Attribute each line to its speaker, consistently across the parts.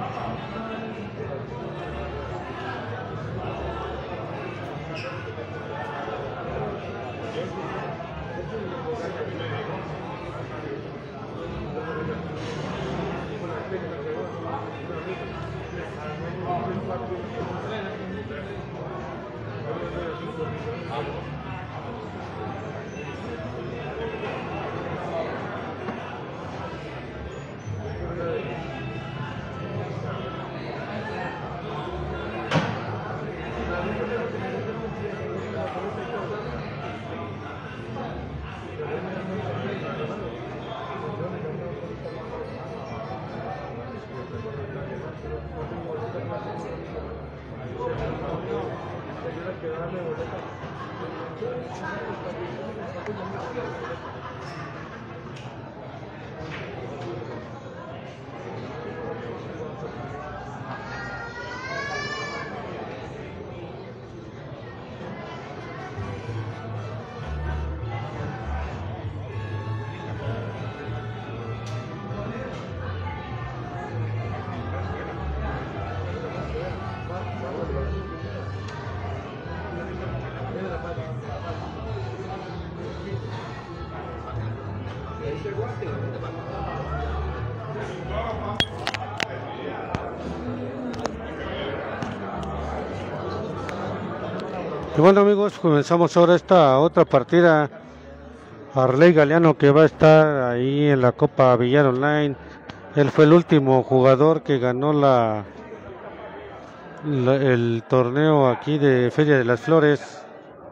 Speaker 1: Y bueno amigos, comenzamos ahora esta otra partida. Arley Galeano, que va a estar ahí en la Copa Villar Online. Él fue el último jugador que ganó el torneo aquí de Feria de las Flores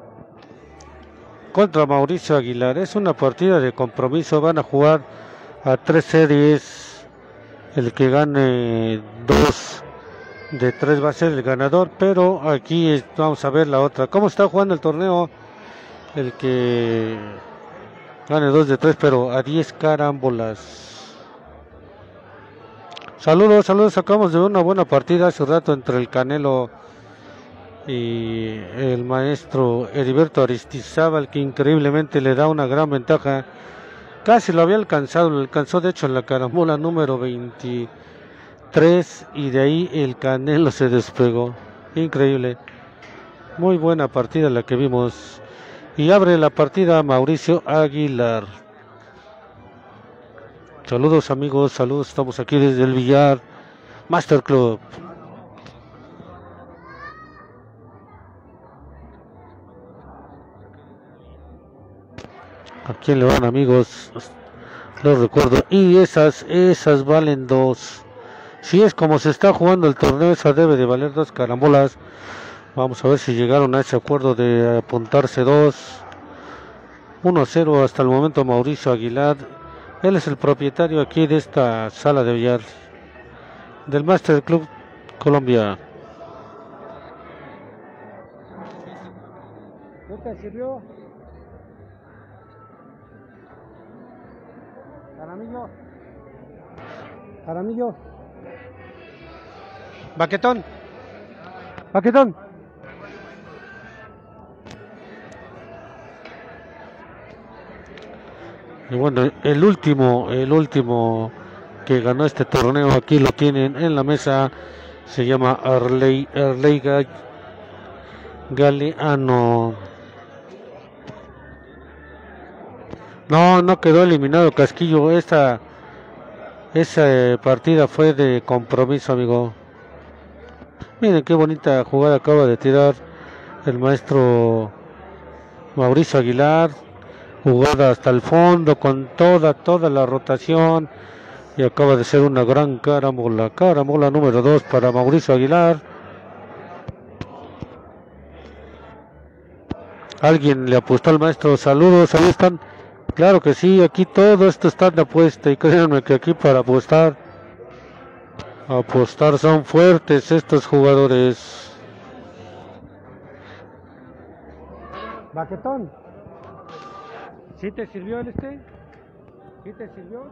Speaker 1: contra Mauricio Aguilar. Es una partida de compromiso, van a jugar a 3 series. El que gane 2 de 3 va a ser el ganador, pero aquí vamos a ver la otra. ¿Cómo está jugando el torneo? El que gane 2 de 3, pero a 10 carambolas. Saludos, acabamos de ver una buena partida hace rato entre el Canelo y el maestro Heriberto Aristizábal, que increíblemente le da una gran ventaja. Casi lo había alcanzado, lo alcanzó de hecho en la carambola número 23, y de ahí el Canelo se despegó. Increíble, muy buena partida la que vimos. Y abre la partida Mauricio Aguilar. Saludos amigos, saludos, estamos aquí desde el Villar Master Club. ¿A quién le van amigos? Los recuerdo. Y esas valen 2. Si es como se está jugando el torneo, esa debe de valer 2 carambolas. Vamos a ver si llegaron a ese acuerdo de apuntarse 2. 1-0 hasta el momento Mauricio Aguilar. Él es el propietario aquí de esta sala de billar del Master Club Colombia. ¿No te sirvió? Jaramillo. Baquetón. Y bueno, el último que ganó este torneo, aquí lo tienen en la mesa, se llama Arley Galeano. No quedó eliminado Casquillo. Esa partida fue de compromiso, amigo. Miren qué bonita jugada acaba de tirar el maestro Mauricio Aguilar. Jugada hasta el fondo con toda la rotación, y acaba de ser una gran carambola número 2 para Mauricio Aguilar. Alguien le apostó al maestro. Saludos, ahí están. Claro que sí, aquí todo esto está de apuesta, y créanme que aquí para apostar son fuertes estos jugadores. Baquetón, ¿sí te sirvió el ¿Sí te sirvió?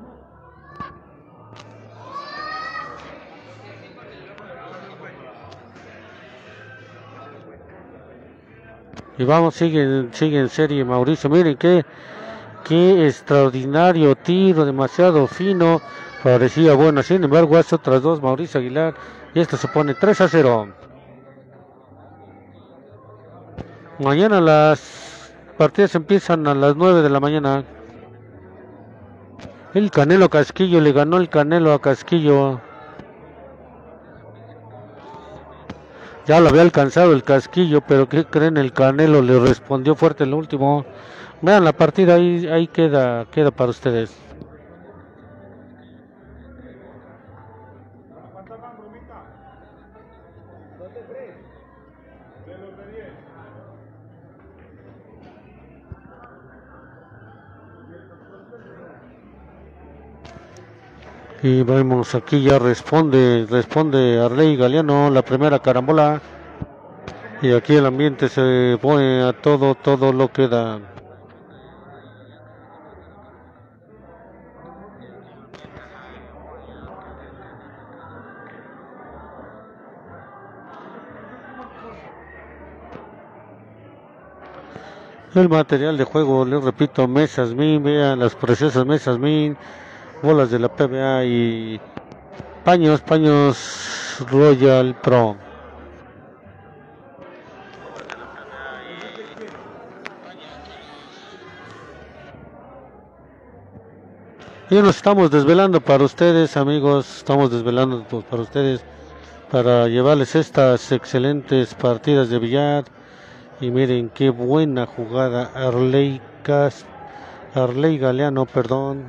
Speaker 1: Y vamos, sigue en serie Mauricio. Miren qué extraordinario tiro, demasiado fino. Parecía buena, sin embargo hace otras dos Mauricio Aguilar y esto se pone 3-0. Mañana las partidas empiezan a las 9 de la mañana. El Canelo Casquillo le ganó el Canelo a Casquillo. Ya lo había alcanzado el Casquillo, pero ¿qué creen? El Canelo le respondió fuerte en lo último. Vean la partida, ahí queda para ustedes. Y vemos aquí ya responde Arley Galeano la primera carambola. Y aquí el ambiente se pone a todo lo que da. El material de juego, les repito, mesas min, vean las preciosas mesas min, bolas de la PBA y paños Royal Pro. Y nos estamos desvelando para ustedes, amigos, estamos desvelando para ustedes para llevarles estas excelentes partidas de billar. Y miren qué buena jugada Arley Galeano, perdón.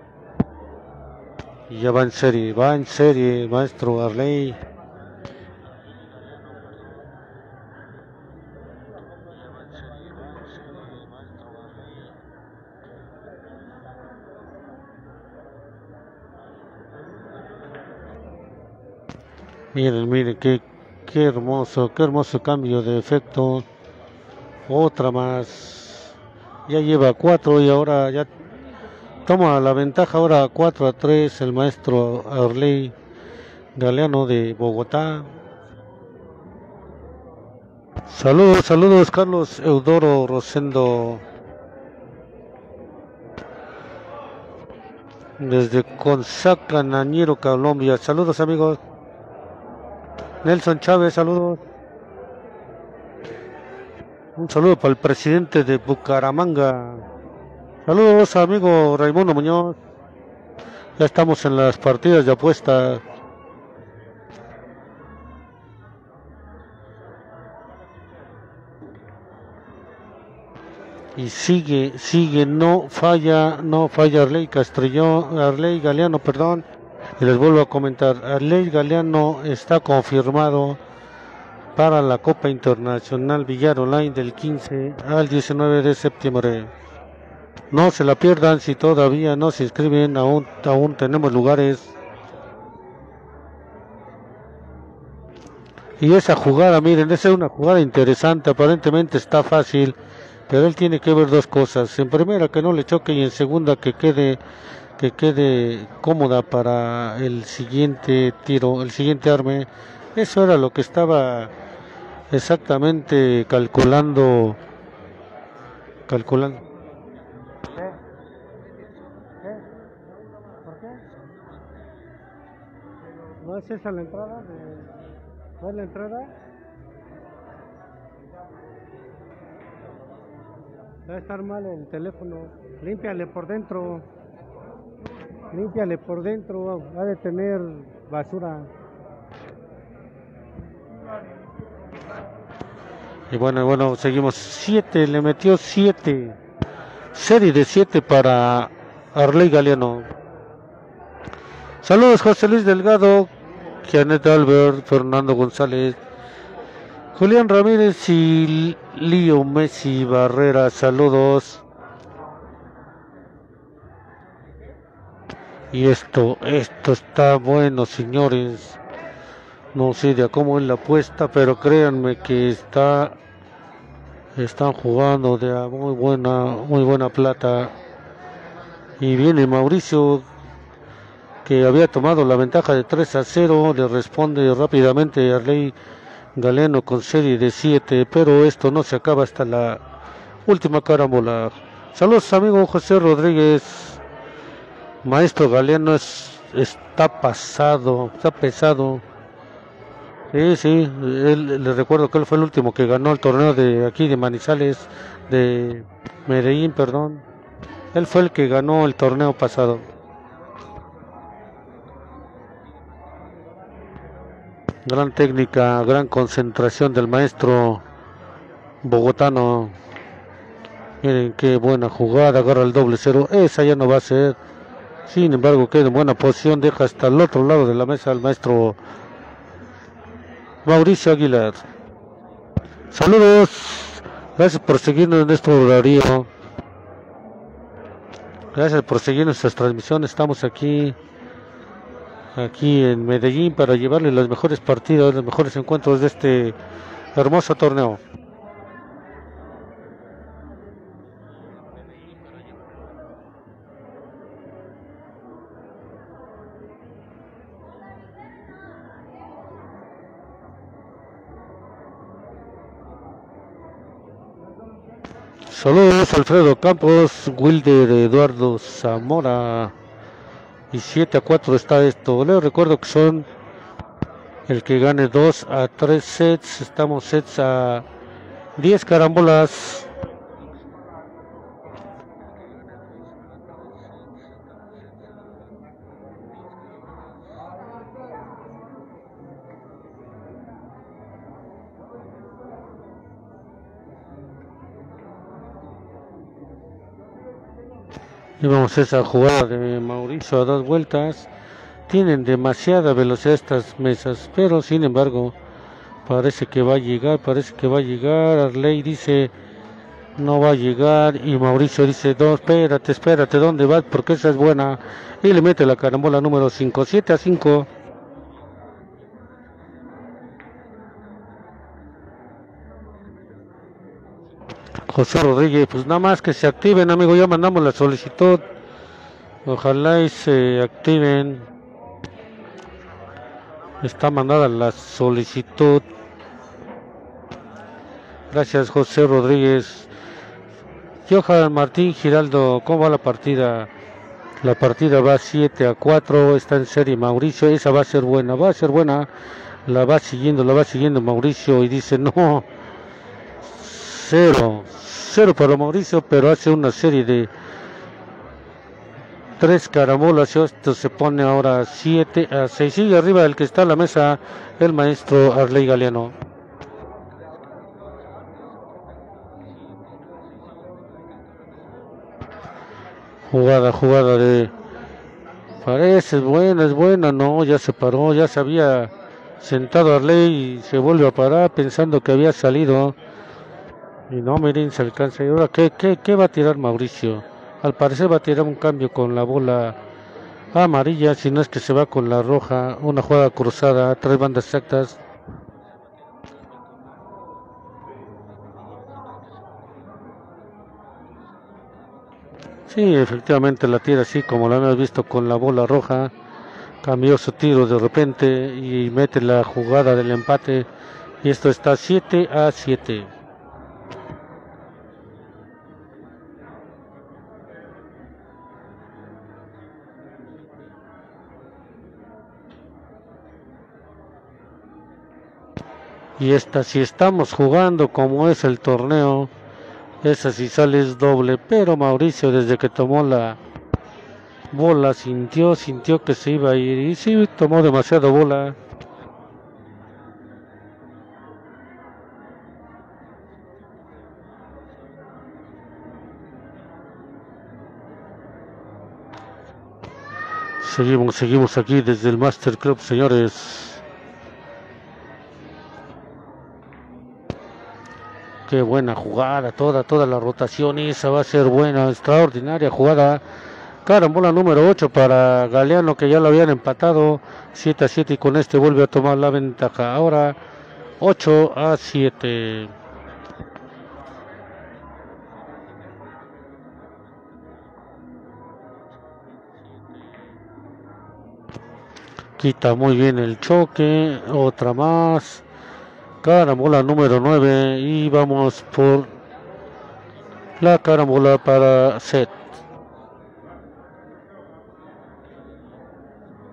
Speaker 1: Y ya va en serie el maestro Arley. Miren qué hermoso cambio de efecto. Otra más. Ya lleva 4 y ahora ya toma la ventaja ahora 4-3 el maestro Arley Galeano de Bogotá. Saludos Carlos Eudoro Rosendo desde Consaca, Nañero, Colombia. Saludos amigos. Nelson Chávez, saludos. Un saludo para el presidente de Bucaramanga. Saludos amigo Raimundo Muñoz. Ya estamos en las partidas de apuesta. Y sigue, no falla Arley Galeano, perdón. Y les vuelvo a comentar, Arley Galeano está confirmado para la Copa Internacional Billar Online del 15 al 19 de septiembre. No se la pierdan si todavía no se inscriben, aún tenemos lugares. Y esa jugada, miren, esa es una jugada interesante, aparentemente está fácil, pero él tiene que ver dos cosas. En primera, que no le choque, y en segunda, que quede cómoda para el siguiente tiro, el siguiente arme. Eso era lo que estaba exactamente calculando. ¿Qué? ¿Por qué? ¿No es esa la entrada? ¿No es la entrada? Va a estar mal el teléfono. Límpiale por dentro. Ha de tener basura. Y bueno, seguimos. 7, le metió 7. Serie de 7 para Arley Galeano. Saludos José Luis Delgado, Janet Albert, Fernando González, Julián Ramírez y Lío Messi Barrera, saludos. Y esto está bueno, señores. No sé de cómo es la apuesta, pero créanme que están jugando de a muy buena plata. Y viene Mauricio, que había tomado la ventaja de 3-0, le responde rápidamente a Arley Galeano con serie de 7, pero esto no se acaba hasta la última carambola. Saludos amigo José Rodríguez. Maestro Galeano es está pasado, está pesado. Sí, sí, le recuerdo que él fue el último que ganó el torneo de aquí de Manizales, de Medellín, perdón. Él fue el que ganó el torneo pasado. Gran técnica, gran concentración del maestro bogotano. Miren qué buena jugada, agarra el doble cero. Esa ya no va a ser. Sin embargo, queda en buena posición, deja hasta el otro lado de la mesa al maestro Mauricio Aguilar. Saludos, gracias por seguirnos en este horario. Gracias por seguir nuestras transmisiones. Estamos aquí en Medellín para llevarles las mejores partidas, los mejores encuentros de este hermoso torneo. Saludos Alfredo Campos, Wilder Eduardo Zamora. Y 7-4 está esto. Les recuerdo que son el que gane 2-3 sets. Estamos sets a 10 carambolas. Y vamos a esa jugada de Mauricio a 2 vueltas. Tienen demasiada velocidad estas mesas, pero sin embargo parece que va a llegar, Arley dice no va a llegar y Mauricio dice no, espérate, ¿dónde vas? Porque esa es buena. Y le mete la carambola número 5, 7-5. José Rodríguez, pues nada más que se activen, amigo, ya mandamos la solicitud. Ojalá y se activen. Está mandada la solicitud. Gracias, José Rodríguez. Johan Martín Giraldo, ¿cómo va la partida? La partida va 7-4, está en serie Mauricio, esa va a ser buena, la va siguiendo Mauricio y dice no, 0 para Mauricio, pero hace una serie de 3 carambolas y esto se pone ahora 7-6. Sigue arriba el que está a la mesa, el maestro Arley Galeano. Jugada de... Parece, es buena, no, ya se paró, ya se había sentado Arley y se vuelve a parar pensando que había salido. Y no, miren, se alcanza. ¿Y ahora qué va a tirar Mauricio? Al parecer va a tirar un cambio con la bola amarilla, si no es que se va con la roja. Una jugada cruzada, 3 bandas exactas. Sí, efectivamente la tira así como la hemos visto con la bola roja. Cambió su tiro de repente y mete la jugada del empate. Y esto está 7-7. Y esta, si estamos jugando como es el torneo, esa si sale es doble. Pero Mauricio, desde que tomó la bola, sintió que se iba a ir. Y sí, tomó demasiada bola. Seguimos aquí desde el Master Club, señores. Qué buena jugada, toda la rotación, esa va a ser buena, extraordinaria jugada. Carambola número 8 para Galeano, que ya lo habían empatado 7-7 y con este vuelve a tomar la ventaja. Ahora 8-7. Quita muy bien el choque, otra más. Carambola número 9 y vamos por la carambola para set.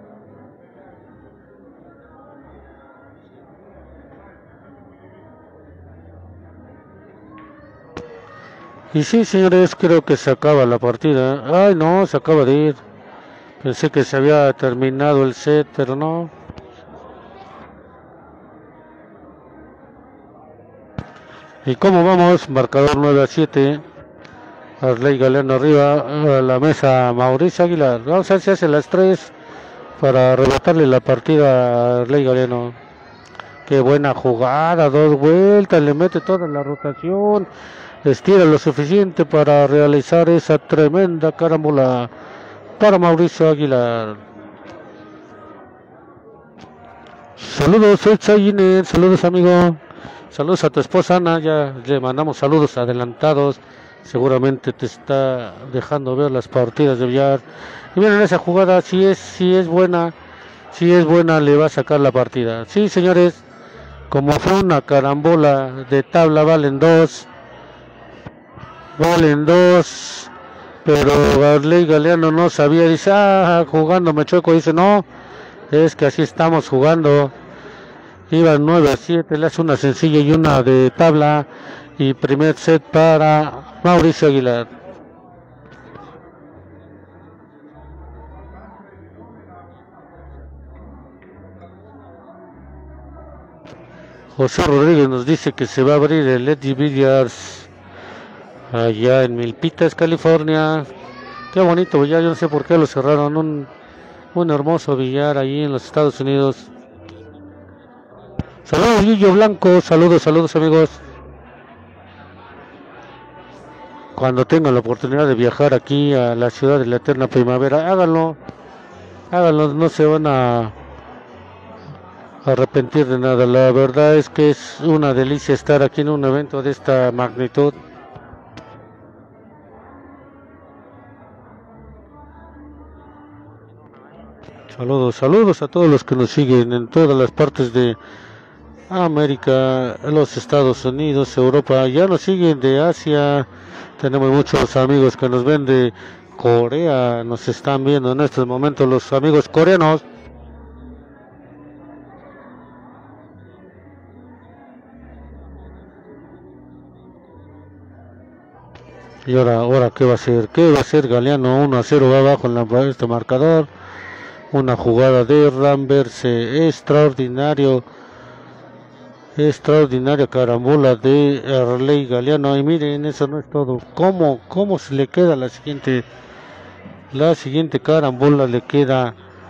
Speaker 1: Y sí, señores, creo que se acaba la partida. Ay, no, se acaba de ir. Pensé que se había terminado el set, pero no. ¿Y cómo vamos? Marcador 9-7. Arley Galeano arriba. A la mesa Mauricio Aguilar. Vamos a ver si hace las 3 para arrebatarle la partida a Arley Galeano. Qué buena jugada, 2 vueltas, le mete toda la rotación. Estira lo suficiente para realizar esa tremenda carambola para Mauricio Aguilar. Saludos, Ed saludos, amigo. Saludos a tu esposa Ana, ya le mandamos saludos adelantados. Seguramente te está dejando ver las partidas de billar. Y miren esa jugada, si es buena, le va a sacar la partida. Sí, señores, como fue una carambola de tabla, valen dos, pero Arley Galeano no sabía, dice, jugando me chueco, dice, no, es que así estamos jugando. Iban 9-7, le hace una sencilla y una de tabla, y primer set para Mauricio Aguilar. José Rodríguez nos dice que se va a abrir el Eddie Billiards allá en Milpitas, California. Qué bonito billar, yo no sé por qué lo cerraron, un hermoso billar allí en los Estados Unidos. Saludos Guillo Blanco, saludos amigos. Cuando tengan la oportunidad de viajar aquí a la ciudad de la eterna primavera, háganlo, no se van a arrepentir de nada. La verdad es que es una delicia estar aquí en un evento de esta magnitud. Saludos a todos los que nos siguen en todas las partes de América, los Estados Unidos, Europa, ya nos siguen de Asia. Tenemos muchos amigos que nos ven de Corea, nos están viendo en estos momentos los amigos coreanos. Y ahora ¿qué va a hacer? Galeano? 1-0 va abajo en este marcador. Una jugada de Ramberse, extraordinaria carambola de Arley Galeano. Y miren, eso no es todo. ¿Cómo se le queda la siguiente carambola? Le queda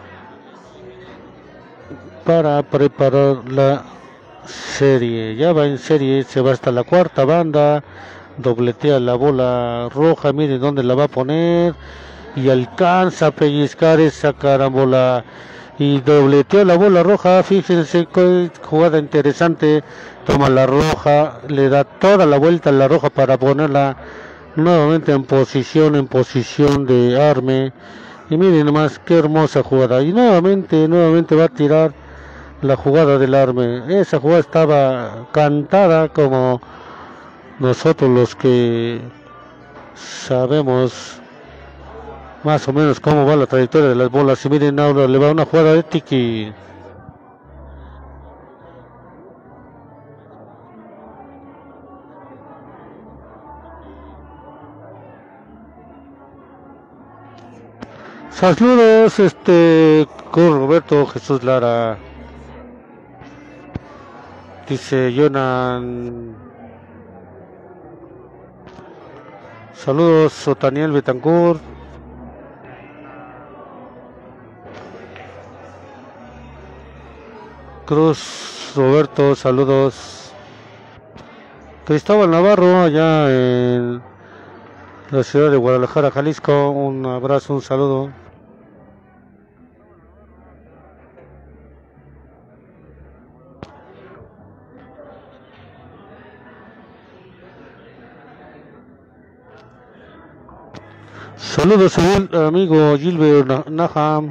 Speaker 1: para preparar la serie. Ya va en serie, se va hasta la cuarta banda. Dobletea la bola roja, miren dónde la va a poner. Y alcanza a pellizcar esa carambola. Y dobleteó la bola roja, fíjense qué jugada interesante. Toma la roja, le da toda la vuelta a la roja para ponerla nuevamente en posición de arme. Y miren nomás qué hermosa jugada. Y nuevamente va a tirar la jugada del arme. Esa jugada estaba cantada, como nosotros los que sabemos más o menos cómo va la trayectoria de las bolas. Y miren, ahora le va una jugada de tiki. Saludos, con Roberto Jesús Lara. Dice Jonan. Saludos, Otaniel Betancourt. Cruz Roberto, saludos. Cristóbal Navarro, allá en la ciudad de Guadalajara, Jalisco. Un abrazo, un saludo. Saludos a amigo Gilbert Naham.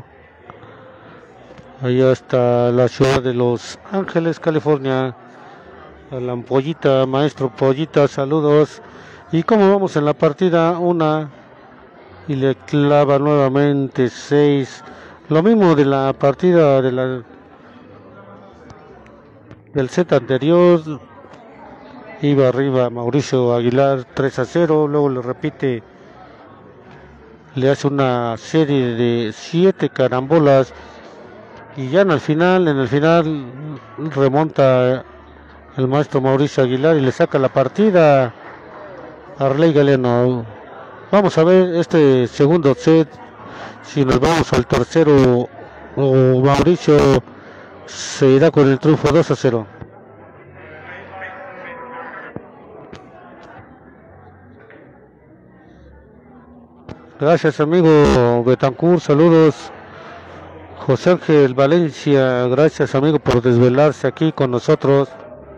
Speaker 1: Allá está la ciudad de Los Ángeles, California. A la Pollita, maestro Pollita, saludos. ¿Y cómo vamos en la partida? Una. Y le clava nuevamente 6. Lo mismo de la partida del set anterior. Iba arriba Mauricio Aguilar 3-0, luego le repite, le hace una serie de 7 carambolas y ya en el final remonta el maestro Mauricio Aguilar y le saca la partida a Arley Galeano. Vamos a ver este segundo set, si nos vamos al tercero o Mauricio se irá con el triunfo 2-0. Gracias amigo Betancourt, saludos. José Ángel Valencia, gracias amigo por desvelarse aquí con nosotros.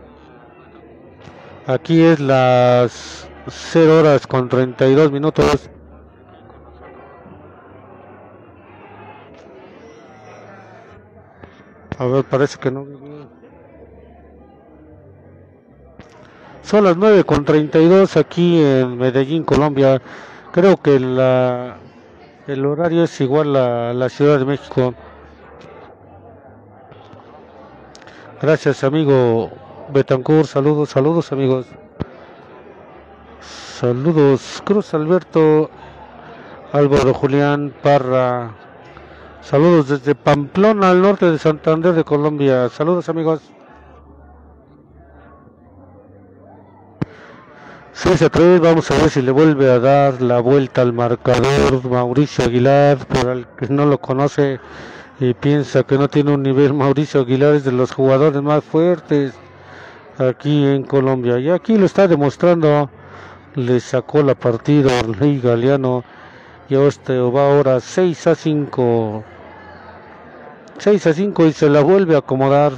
Speaker 1: Aquí es las 0:32. A ver, parece que no. Son las 9:32 aquí en Medellín, Colombia. Creo que el horario es igual a la Ciudad de México. Gracias amigo Betancourt, saludos amigos. Saludos Cruz Alberto, Álvaro Julián Parra. Saludos desde Pamplona, al norte de Santander de Colombia. Saludos amigos. 6-3, vamos a ver si le vuelve a dar la vuelta al marcador Mauricio Aguilar. Por el que no lo conoce y piensa que no tiene un nivel, Mauricio Aguilar es de los jugadores más fuertes aquí en Colombia. Y aquí lo está demostrando. Le sacó la partida a Arley Galeano. Y este va ahora 6-5. 6-5 y se la vuelve a acomodar.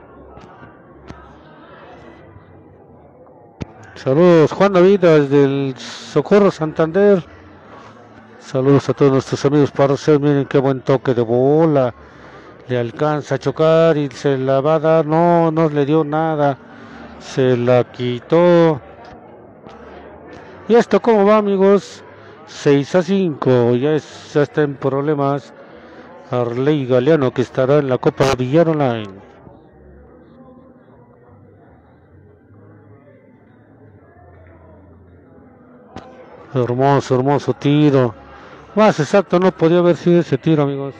Speaker 1: Saludos Juan David desde el Socorro Santander. Saludos a todos nuestros amigos parceros. Miren qué buen toque de bola. Le alcanza a chocar y se la va a dar. No le dio nada. Se la quitó. ¿Y esto cómo va amigos? 6-5. Ya está en problemas Arley Galeano, que estará en la Copa Villar Online. Hermoso tiro. Más exacto no podía haber sido ese tiro amigos.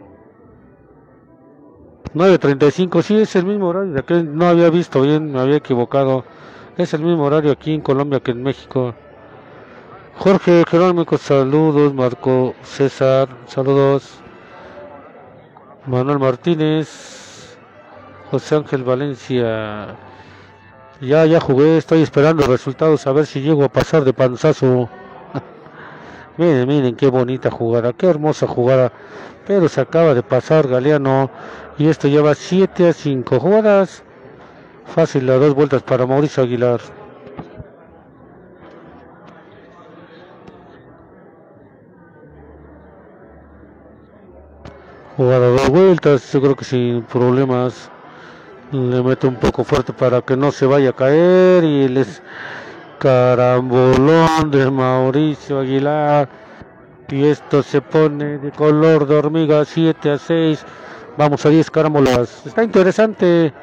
Speaker 1: 9:35, sí es el mismo horario, de que no había visto bien, me había equivocado. Es el mismo horario aquí en Colombia que en México. Jorge Jerónimo, saludos. Marco César, saludos. Manuel Martínez, José Ángel Valencia. Ya jugué, estoy esperando resultados a ver si llego a pasar de panzazo. Miren qué bonita jugada, qué hermosa jugada. Pero se acaba de pasar Galeano. Y esto lleva 7-5 jugadas. Fácil, las 2 vueltas para Mauricio Aguilar. Jugada 2 vueltas, yo creo que sin problemas. Le mete un poco fuerte para que no se vaya a caer. Y les carambolón de Mauricio Aguilar. Y esto se pone de color de hormiga. 7-6. Vamos a 10 carambolas. Está interesante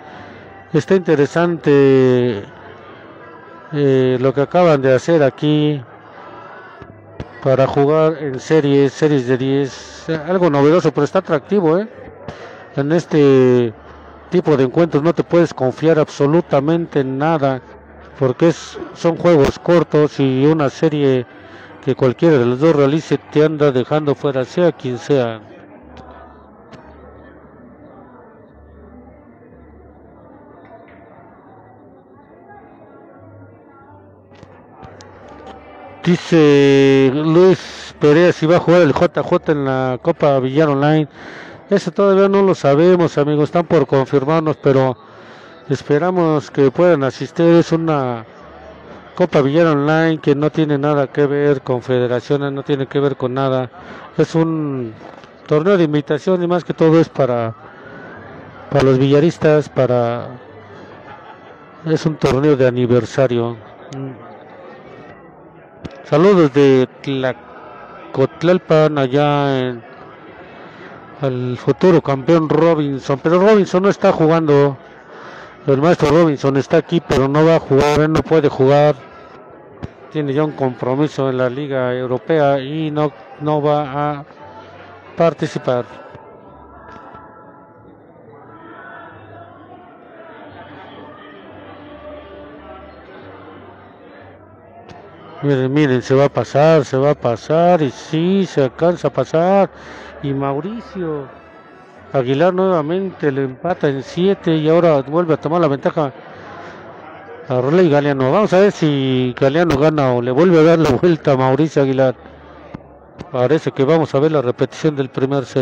Speaker 1: lo que acaban de hacer aquí para jugar en series de 10. Algo novedoso, pero está atractivo, En este tipo de encuentros no te puedes confiar absolutamente en nada, porque son juegos cortos y una serie que cualquiera de los dos realice te anda dejando fuera, sea quien sea. Dice Luis Pérez si va a jugar el JJ en la Copa Villar Online. Eso todavía no lo sabemos amigos, están por confirmarnos, pero esperamos que puedan asistir. Es una Copa Villar Online que no tiene nada que ver con federaciones, no tiene que ver con nada. Es un torneo de invitación y más que todo es para los villaristas, es un torneo de aniversario. Saludos de Tlacotalpan allá al futuro campeón Robinson, pero Robinson no está jugando. El maestro Robinson está aquí, pero no va a jugar, él no puede jugar. Tiene ya un compromiso en la Liga Europea y no va a participar. Miren, miren, se va a pasar y sí, se alcanza a pasar. Y Mauricio Aguilar nuevamente le empata en 7 y ahora vuelve a tomar la ventaja a Raleigh Galeano. Vamos a ver si Galeano gana o le vuelve a dar la vuelta a Mauricio Aguilar. Parece que vamos a ver la repetición del primer set.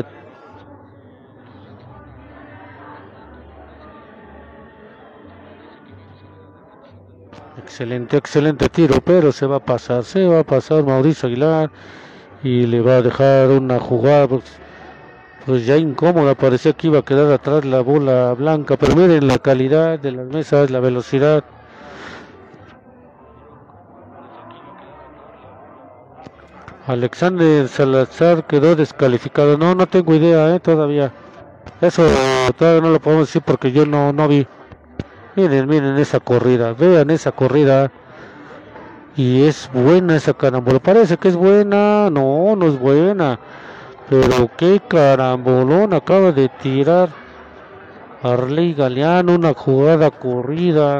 Speaker 1: Excelente, excelente tiro, pero se va a pasar Mauricio Aguilar y le va a dejar una jugada pues ya incómoda, parecía que iba a quedar atrás la bola blanca, pero miren la calidad de las mesas, la velocidad. Alexander Salazar quedó descalificado, no tengo idea, todavía. Eso todavía no lo podemos decir porque yo no vi. Miren esa corrida, vean esa corrida. Y es buena esa carambola, parece que es buena, no es buena. Pero qué carambolón acaba de tirar Arley Galeano, una jugada corrida.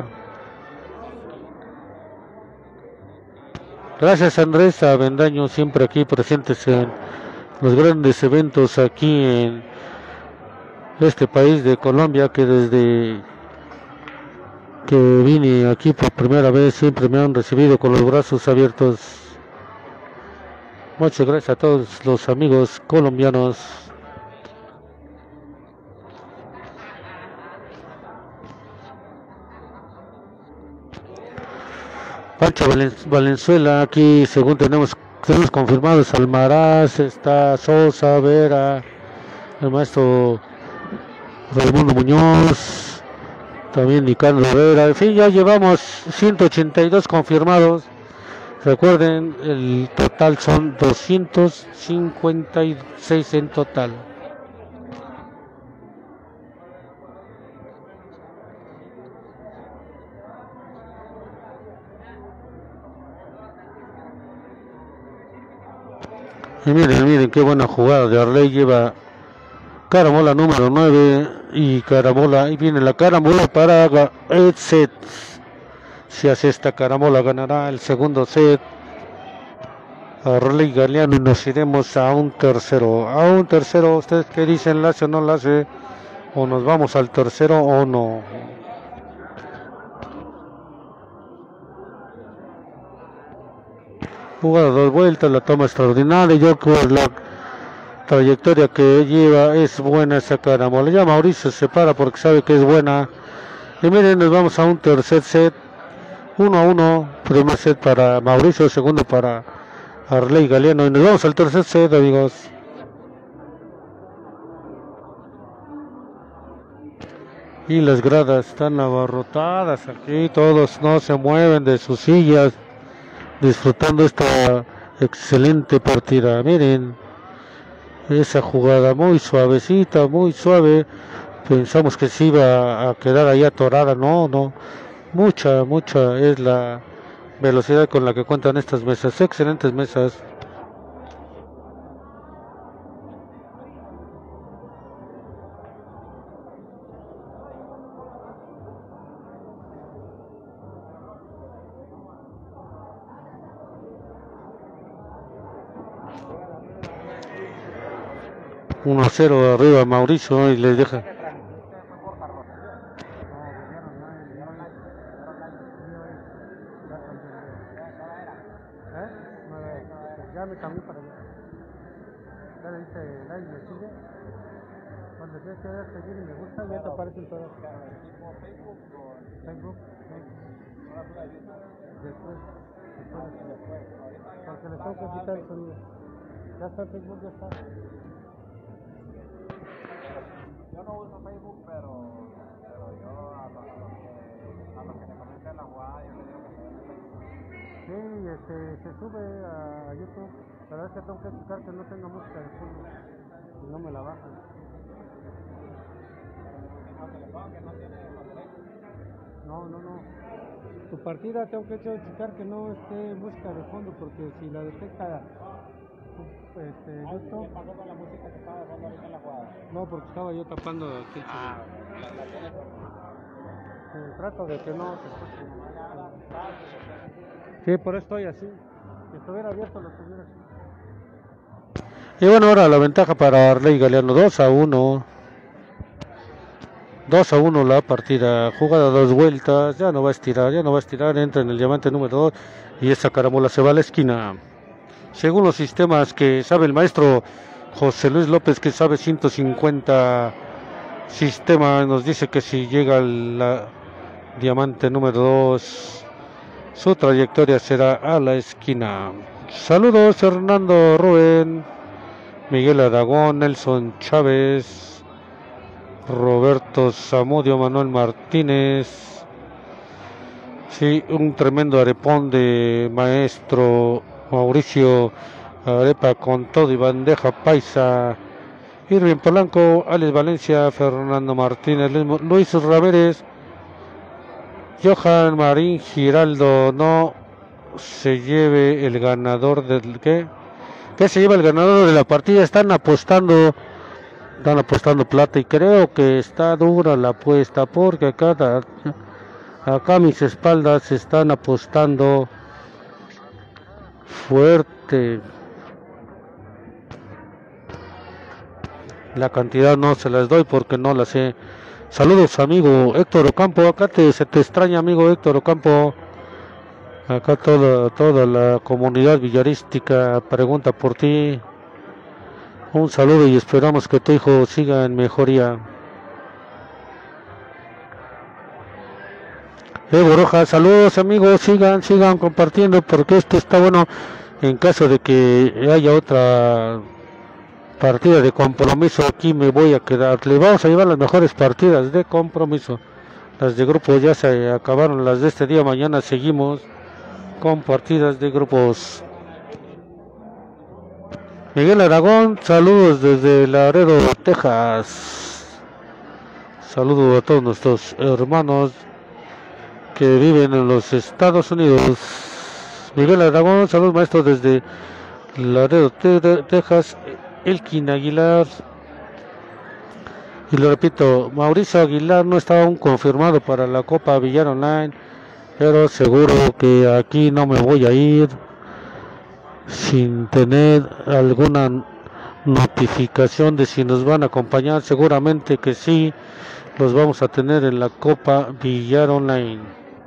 Speaker 1: Gracias Andrés Avendaño, siempre aquí presentes en los grandes eventos aquí en este país de Colombia, que desde que vine aquí por primera vez siempre me han recibido con los brazos abiertos. Muchas gracias a todos los amigos colombianos. Pancho Valenzuela, aquí según tenemos confirmados Almaraz, está Sosa, Vera, el maestro Raimundo Muñoz, también Ricardo Vera, en fin, ya llevamos 182 confirmados. Recuerden, el total son 256 en total. Y miren qué buena jugada de Arley, lleva caramola número 9 y caramola, y viene la caramola para el set. Si hace esta caramola ganará el segundo set Arley Galeano y nos iremos a un tercero. ¿Ustedes qué dicen? ¿La hace o no la hace? ¿O nos vamos al tercero o no? Jugada dos vueltas, la toma extraordinaria. Yo creo que la trayectoria que lleva es buena esa caramola. Ya Mauricio se para porque sabe que es buena. Y miren, nos vamos a un tercer set. 1-1. Primer set para Mauricio, segundo para Arley Galeano. Y nos vamos al tercer set, amigos. Y las gradas están abarrotadas aquí. Todos no se mueven de sus sillas, disfrutando esta excelente partida. Miren esa jugada muy suavecita, muy suave. Pensamos que se iba a quedar ahí atorada. No. Mucha es la velocidad con la que cuentan estas mesas. Excelentes mesas. Uno a 0 arriba Mauricio y les deja. Ya me cambié para allá. Ya le dice like, me sigue. Cuando tienes que dar seguir y me gusta, ya te aparecen todas. Facebook. Después. Porque les tengo que quitar el sonido. Ya está en Facebook, ya está. Yo no uso Facebook, pero yo a los que me comentan la jugada, yo le digo que sí, se sube a YouTube. La verdad es que tengo que checar que no tenga música de fondo. Y no me la bajan. Aunque le pongan que no tiene los derechos. No. Tu partida tengo que checar que no esté música de fondo porque si la detecta
Speaker 2: ¿Qué pasó con la música que estaba dando ahorita en la jugada?
Speaker 1: No, porque estaba yo tapando aquí el
Speaker 2: la tienes.
Speaker 1: trato de que no se escuche. Sí, por eso estoy así. Si estuviera abierto lo estuviera así. Y bueno, ahora la ventaja para Arley Galeano 2-1. 2-1 la partida, jugada 2 vueltas, ya no va a estirar, entra en el diamante número 2 y esa caramola se va a la esquina. Según los sistemas que sabe el maestro José Luis López, que sabe 150 sistemas, nos dice que si llega al diamante número 2, su trayectoria será a la esquina. Saludos Fernando Rubén, Miguel Aragón, Nelson Chávez, Roberto Zamudio, Manuel Martínez. Sí, un tremendo arepón de maestro Mauricio Arepa con todo y bandeja paisa. Irving Polanco, Alex Valencia, Fernando Martínez, Luis Ramírez, Johan Marín Giraldo. No se lleve el ganador del que se lleva el ganador de la partida. Están apostando plata y creo que está dura la apuesta porque acá a mis espaldas están apostando fuerte. La cantidad no se las doy porque no la sé. Saludos amigo Héctor Ocampo, acá se te extraña amigo Héctor Ocampo. Acá toda la comunidad villarística pregunta por ti. Un saludo y esperamos que tu hijo siga en mejoría. Rojas, saludos amigos, sigan compartiendo porque esto está bueno en caso de que haya otra partida de compromiso. Aquí me voy a quedar, le vamos a llevar las mejores partidas de compromiso. Las de grupos ya se acabaron, las de este día, mañana seguimos con partidas de grupos. Miguel Aragón, saludos desde Laredo, Texas. Saludos a todos nuestros hermanos que viven en los Estados Unidos. Miguel Aragón, saludos maestro desde Laredo, Texas. Elkin Aguilar. Y lo repito, Mauricio Aguilar no está aún confirmado para la Copa Villar Online, pero seguro que aquí no me voy a ir sin tener alguna notificación de si nos van a acompañar. Seguramente que sí, los vamos a tener en la Copa Villar Online.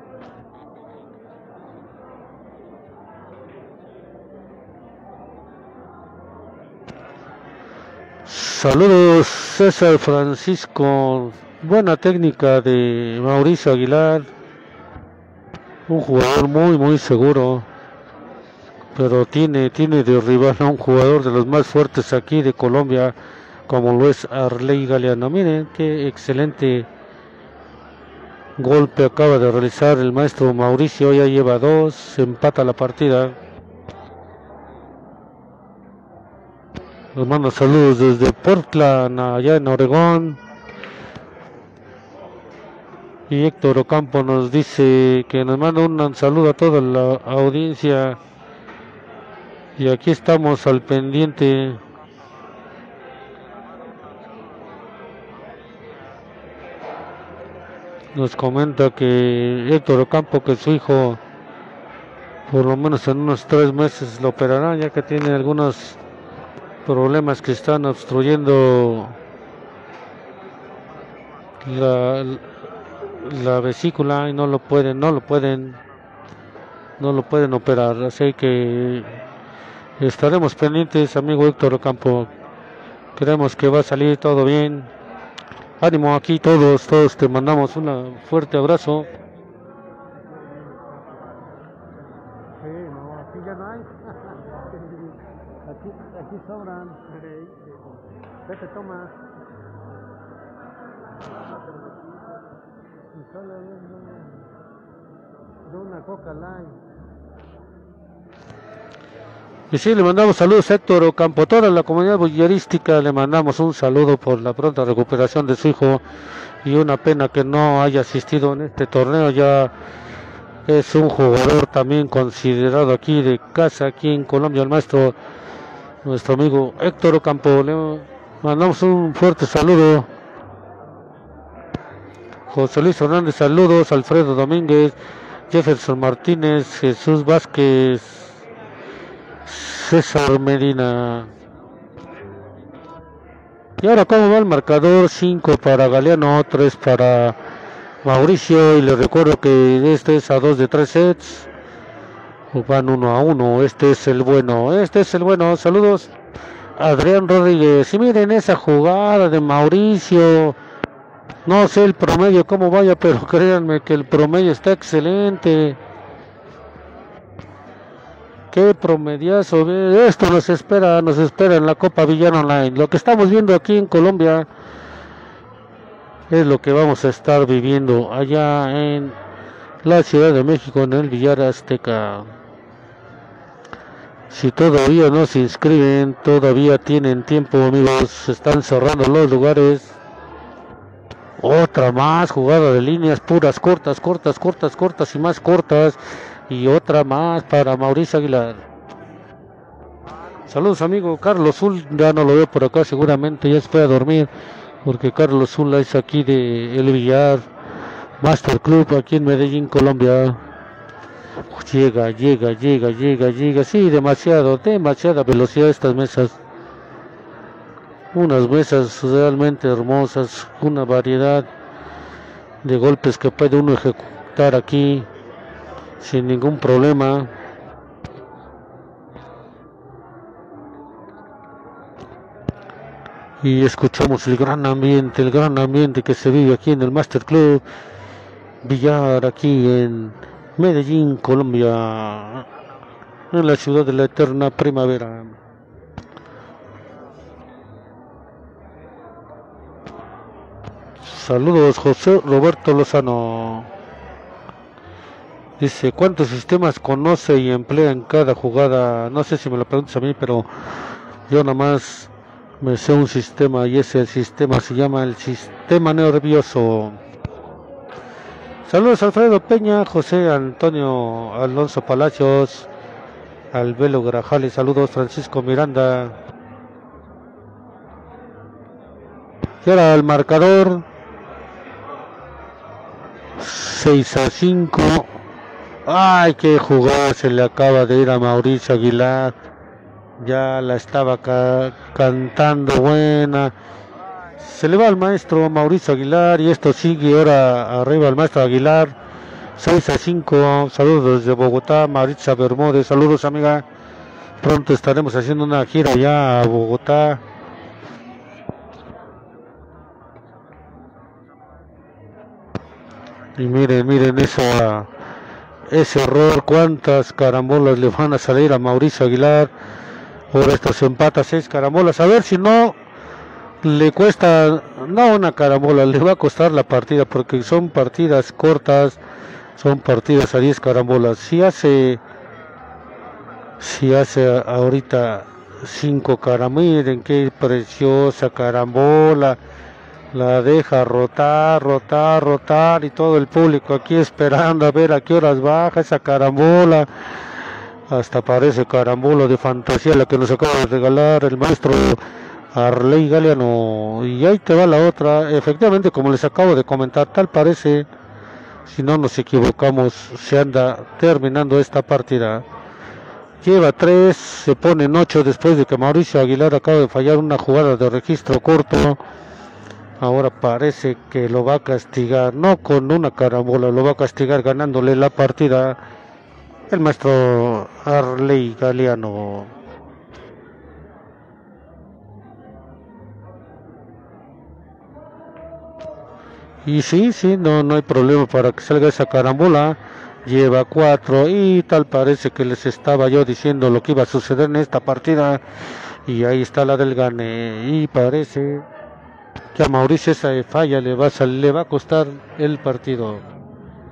Speaker 1: Saludos César Francisco, buena técnica de Mauricio Aguilar, un jugador muy seguro, pero tiene de rival a un jugador de los más fuertes aquí de Colombia, como lo es Arley Galeano. Miren qué excelente golpe acaba de realizar el maestro Mauricio, ya lleva 2, se empata la partida. Nos manda saludos desde Portland, allá en Oregón. Y Héctor Ocampo nos dice que nos manda un saludo a toda la audiencia. Y aquí estamos al pendiente. Nos comenta que Héctor Ocampo que su hijo por lo menos en unos 3 meses lo operará, ya que tiene algunos problemas que están obstruyendo la vesícula y no lo pueden operar, así que estaremos pendientes, amigo Héctor Ocampo. Creemos que va a salir todo bien. Ánimo aquí todos te mandamos un fuerte abrazo. No, aquí ya no hay. Aquí sobran. Vete, toma. Y solo de una Coca Light. Y sí, le mandamos saludos a Héctor Ocampo, toda la comunidad bullerística, le mandamos un saludo por la pronta recuperación de su hijo y una pena que no haya asistido en este torneo, ya es un jugador también considerado aquí de casa, aquí en Colombia, el maestro, nuestro amigo Héctor Ocampo, le mandamos un fuerte saludo. José Luis Hernández, saludos, Alfredo Domínguez, Jefferson Martínez, Jesús Vázquez, César Medina. Y ahora, ¿cómo va el marcador? 5 para Galeano, 3 para Mauricio. Y les recuerdo que este es a 2 de 3 sets. Van 1-1. Este es el bueno. Este es el bueno. Saludos, Adrián Rodríguez. Y miren esa jugada de Mauricio. No sé el promedio cómo vaya, pero créanme que el promedio está excelente. Qué promediazo, esto nos espera en la Copa Villano Online. Lo que estamos viendo aquí en Colombia es lo que vamos a estar viviendo allá en la Ciudad de México, en el Villar Azteca. Si todavía no se inscriben, todavía tienen tiempo, amigos. Se están cerrando los lugares. Otra más jugada de líneas puras, cortas y más cortas. Y otra más para Mauricio Aguilar. Saludos, amigo Carlos Zul. Ya no lo veo por acá, seguramente ya se fue a dormir, porque Carlos Zul es aquí de El Villar Master Club, aquí en Medellín, Colombia. Llega. Sí, demasiada velocidad estas mesas. Unas mesas realmente hermosas, una variedad de golpes que puede uno ejecutar aquí sin ningún problema. Y escuchamos el gran ambiente que se vive aquí en el Master Club Villar, aquí en Medellín, Colombia, en la ciudad de la eterna primavera. Saludos, José Roberto Lozano. Dice, ¿cuántos sistemas conoce y emplea en cada jugada? No sé si me lo preguntas a mí, pero yo nada más me sé un sistema, y ese sistema se llama el sistema nervioso. Saludos, Alfredo Peña, José Antonio Alonso Palacios, Albelo Grajales, saludos, Francisco Miranda. Y ahora el marcador 6-5. Ay, qué jugada se le acaba de ir a Mauricio Aguilar. Ya la estaba cantando buena. Se le va al maestro Mauricio Aguilar y esto sigue ahora arriba al maestro Aguilar. 6-5. Saludos desde Bogotá, Maritza Bermúdez. Saludos, amiga. Pronto estaremos haciendo una gira ya a Bogotá. Y miren ese error, cuántas carambolas le van a salir a Mauricio Aguilar. Ahora esto se empata 6 carambolas. A ver si no le cuesta, no una carambola, le va a costar la partida, porque son partidas cortas, son partidas a 10 carambolas. Si hace ahorita 5 carambolas, miren qué preciosa carambola. La deja rotar y todo el público aquí esperando a ver a qué horas baja esa carambola. Hasta parece carambola de fantasía la que nos acaba de regalar el maestro Arley Galeano. Y ahí te va la otra. Efectivamente, como les acabo de comentar, tal parece, si no nos equivocamos, se anda terminando esta partida. Lleva 3, se pone en 8 después de que Mauricio Aguilar acaba de fallar una jugada de registro corto. Ahora parece que lo va a castigar, no con una carambola, lo va a castigar ganándole la partida el maestro Arley Galeano. Y sí, no hay problema para que salga esa carambola. Lleva 4 y tal parece que les estaba yo diciendo lo que iba a suceder en esta partida. Y ahí está la del gane. Y parece que a Mauricio esa falla le va a costar el partido.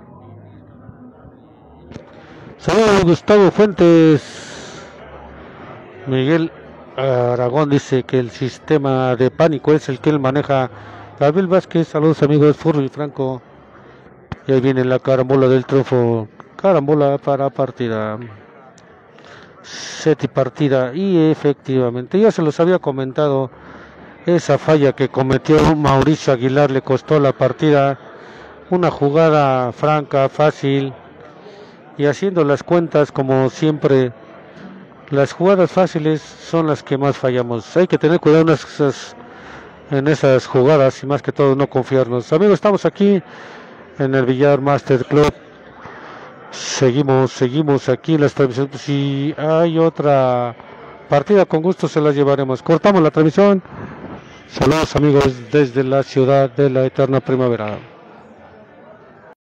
Speaker 1: Saludos, Gustavo Fuentes. Miguel Aragón dice que el sistema de pánico es el que él maneja. Gabriel Vázquez, saludos amigos, Furro y Franco. Y ahí viene la carambola del triunfo. Carambola para partida. Set y partida. Y efectivamente, ya se los había comentado. Esa falla que cometió Mauricio Aguilar le costó la partida. Una jugada franca, fácil. Y haciendo las cuentas como siempre, las jugadas fáciles son las que más fallamos. Hay que tener cuidado en esas jugadas y más que todo no confiarnos. Amigos, estamos aquí en el Villar Master Club. Seguimos aquí en las transmisiones. Si hay otra partida, con gusto se las llevaremos. Cortamos la transmisión. Saludos amigos desde la ciudad de la eterna primavera.